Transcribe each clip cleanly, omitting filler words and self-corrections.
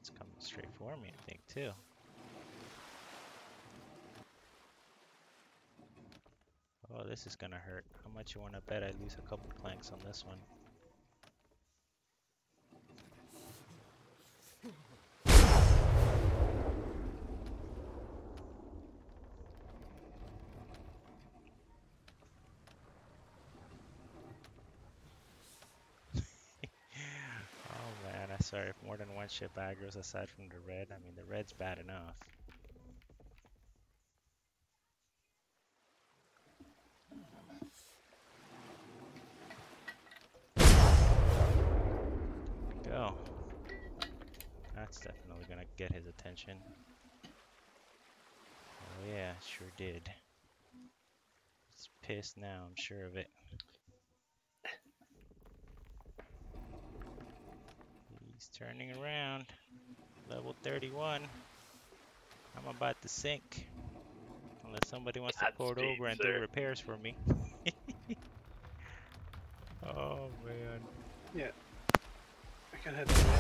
It's coming straight for me, I think, too. Oh, this is gonna hurt. How much you wanna bet I lose a couple planks on this one? Oh man, I sorry if more than one ship aggro's aside from the red. I mean, the red's bad enough. Go. That's definitely gonna get his attention. Oh yeah, sure did. He's pissed now, I'm sure of it. He's turning around. Level 31. I'm about to sink. Unless somebody wants to port Godspeed, over and do sir. repairs for me. Oh man. Yeah. I can head that way.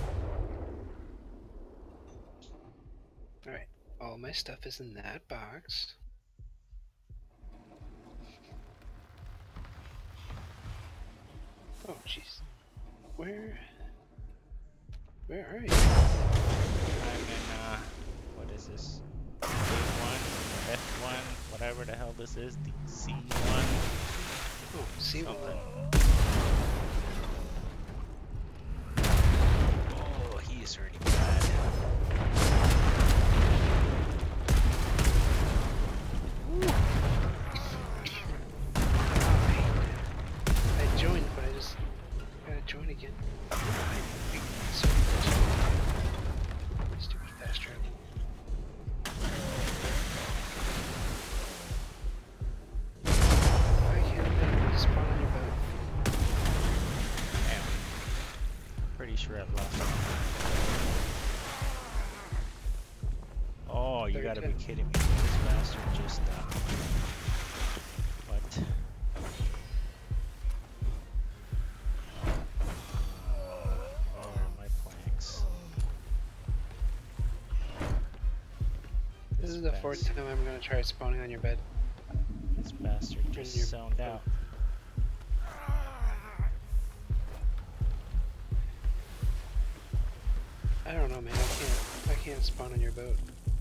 Alright. All my stuff is in that box. Oh jeez. Where are you? I'm in, what is this? A1, F1, whatever the hell this is, the C1. Oh, C1. Something. Oh, he is hurting bad. I joined, but I just gotta join again. Stupid fast travel. Why can't I spawn on your boat? Damn. Pretty sure I've lost him. Oh, you Third gotta be time. kidding me. This bastard just, what? Where are my planks? This is the fourth time I'm gonna try spawning on your bed. This bastard just your zoned boat. out. I don't know, man. I can't spawn on your boat.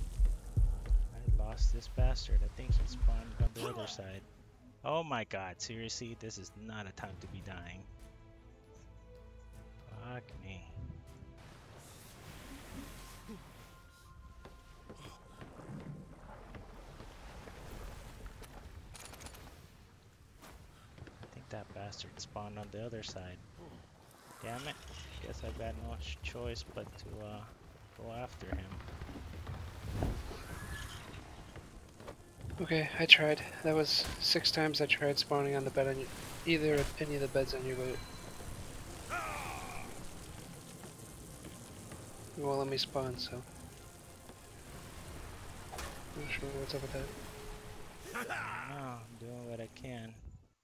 I lost this bastard. I think he spawned on the other side. Oh my god, seriously? This is not a time to be dying. Fuck me. I think that bastard spawned on the other side. Damn it. Guess I've got no choice but to go after him. Okay, I tried. That was 6 times I tried spawning on the bed on your, either of any of the beds on your boat. You won't let me spawn, so I'm not sure what's up with that. No, I'm doing what I can.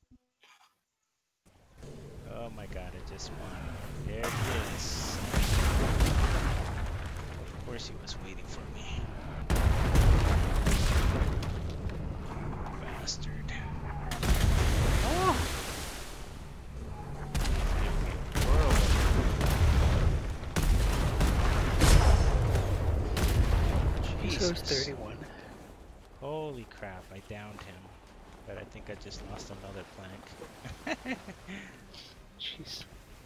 Oh my god, it just spawned. There it is. Of course he was waiting for me. Bastard. Oh! So it's Jesus. 31. Holy crap, I downed him. But I think I just lost another plank. Jeez.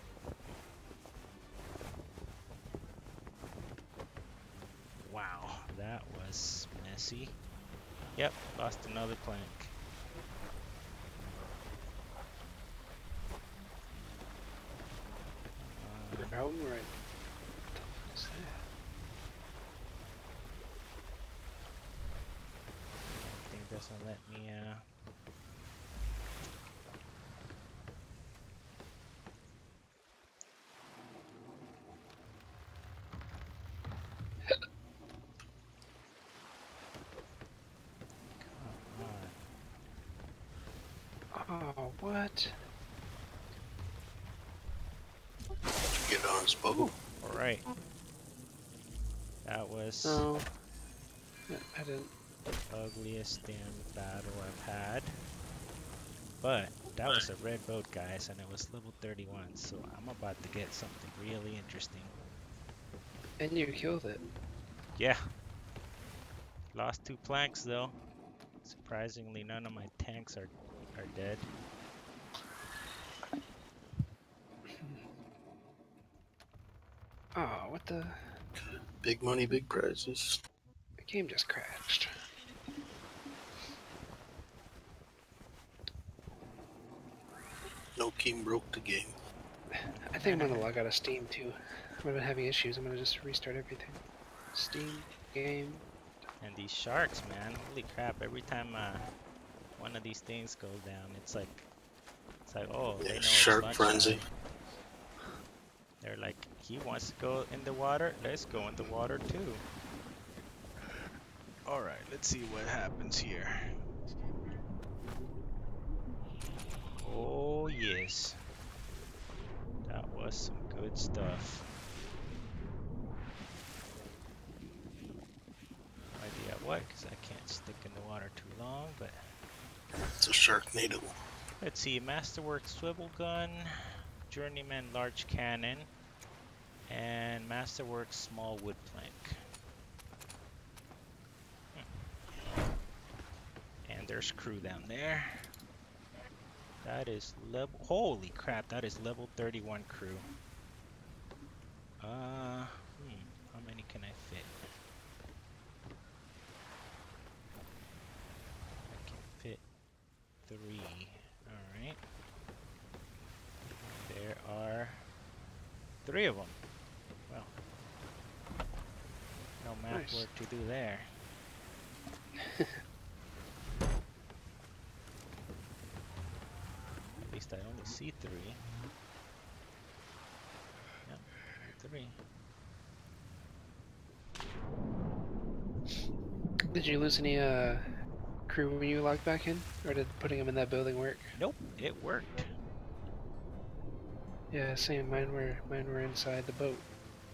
Wow, that was messy. Yep, lost another plank. The problem right. What the fuck is that? Thing doesn't let me, Come on. Oh, what? Get on his boat. Alright. That was No, I didn't. the ugliest damn battle I've had. But that was a red boat, guys, and it was level 31, so I'm about to get something really interesting. And you killed it. Yeah, lost 2 planks though. Surprisingly, none of my tanks are dead. Oh, what the? Big money, big prizes. The game just crashed. No king broke the game. I think I'm gonna log out of Steam too. I've been having issues. I'm gonna just restart everything. Steam, game. And these sharks, man, holy crap! Every time one of these things goes down, it's like, oh, they know Yeah, it's shark lunchtime. frenzy. They're like, he wants to go in the water, let's go in the water too. Alright, let's see what happens here. Oh yes. That was some good stuff. No idea what, because I can't stick in the water too long, but It's a Sharknado. let's see, Masterworks Swivel Gun, Journeyman Large Cannon, and Masterworks Small Wood Plank. And there's crew down there. That is level, holy crap, that is level 31 crew. How many can I fit? I can fit 3. Alright. There are 3 of them. Well, no map Nice. work to do there. At least I only see 3. Yep, 3. Did you lose any crew when you logged back in, or did putting them in that building work? Nope, it worked. Yeah, same. Mine were inside the boat.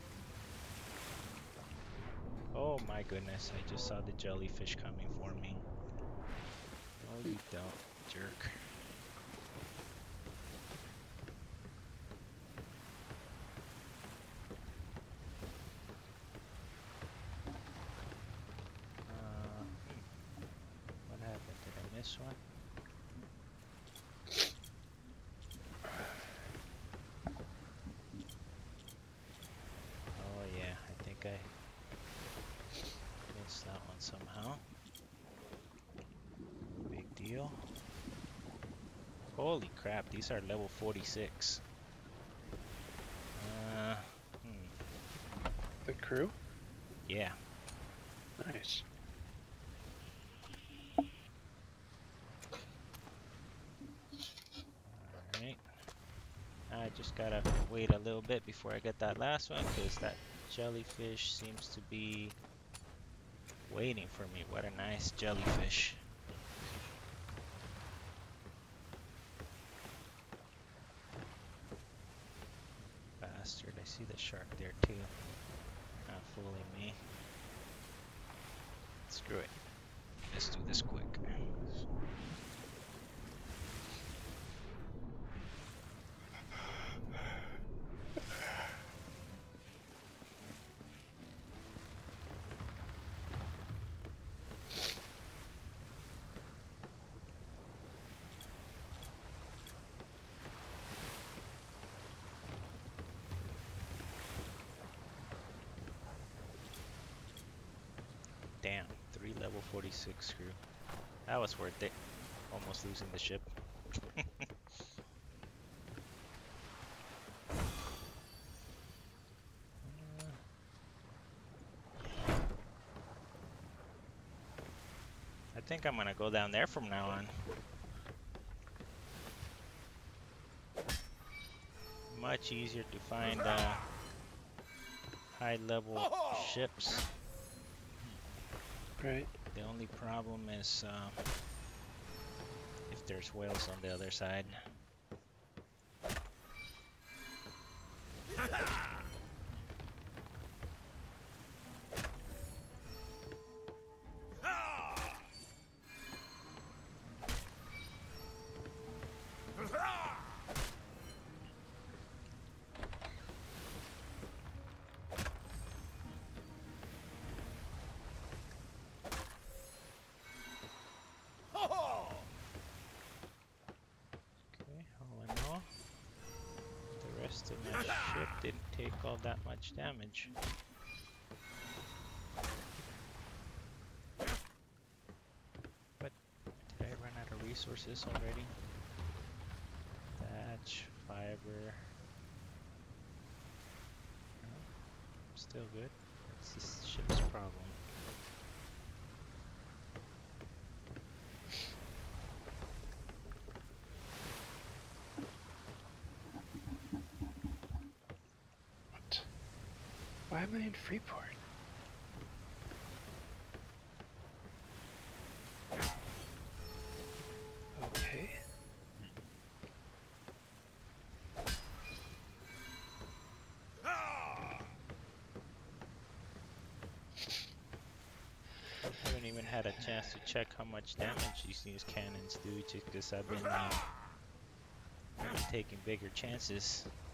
Oh my goodness, I just saw the jellyfish coming for me. No, you don't, jerk. What happened? Did I miss one? Oh yeah, I think I missed that one somehow. Big deal. Holy crap, these are level 46. The crew? Yeah. Nice. Alright. I just gotta wait a little bit before I get that last one, because that jellyfish seems to be waiting for me. What a nice jellyfish. Bastard, I see the shark there too. Not fooling me. Screw it. Let's do this quick. Damn, 3 level 46 crew. That was worth it. Almost losing the ship. I think I'm gonna go down there from now on. Much easier to find high level ships. Right. The only problem is if there's whales on the other side. Still, my ship didn't take all that much damage. But did I run out of resources already? Thatch, fiber. No, still good. It's this ship's problem. What? Why am I in Freeport? Okay. I haven't even had a chance to check how much damage these cannons do, just because I've been taking bigger chances.